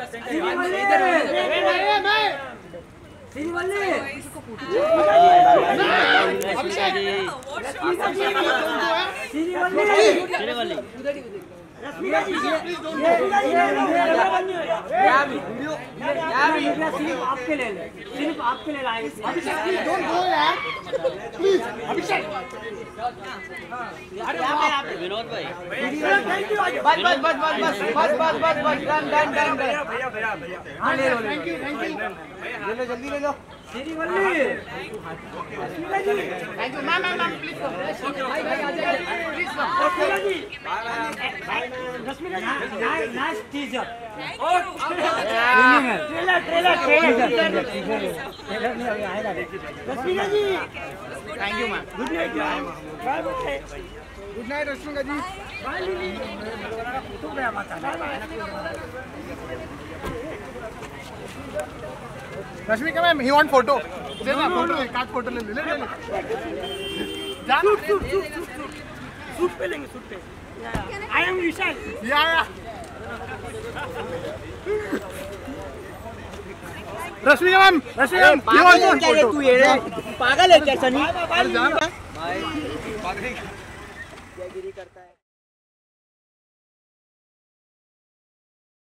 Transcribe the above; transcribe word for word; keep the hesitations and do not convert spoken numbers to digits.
रश्मिका जी ये ये सिर्फ आपके लिए सिर्फ आपके लिए लाए विनोद भाई बस बस बस बस बस बस बस बस बस डन डन डन भैया भैया भैया हाँ ले लो थैंक यू थैंक यू ले लो जल्दी ले लो Srivalli Rashmika ji thank you ma'am ma'am please come भाई भाई आ जाइए please come Rashmika ji Rashmika ji nice teaser trailer trailer trailer नहीं आएगा Rashmika ji thank you ma'am good night ma'am bye bye good night Rashmika ji bye लिली तू गया माता Rashmika ma'am we want photo दे ना फोटो एक आध फोटो ले ले ले सूट सूट सूट सूट पे लेंगे सूट पे आई एम विशाल या या Rashmika ma'am Rashmika ma'am we want photo तू ये पागल है क्या सनी भाई क्या गिरी करता है।